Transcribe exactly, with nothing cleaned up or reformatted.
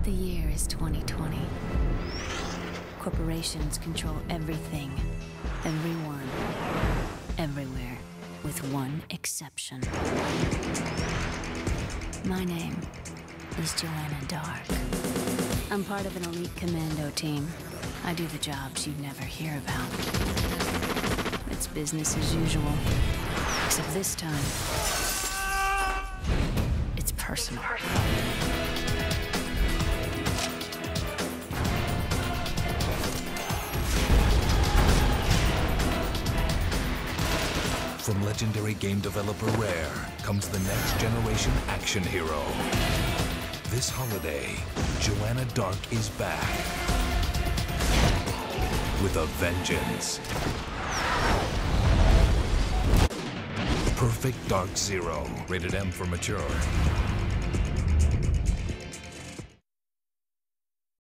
The year is twenty twenty. Corporations control everything, everyone, everywhere, with one exception. My name is Joanna Dark. I'm part of an elite commando team. I do the jobs you'd never hear about. It's business as usual, except this time, it's personal. From legendary game developer Rare comes the next generation action hero. This holiday, Joanna Dark is back with a vengeance. Perfect Dark Zero, rated M for mature.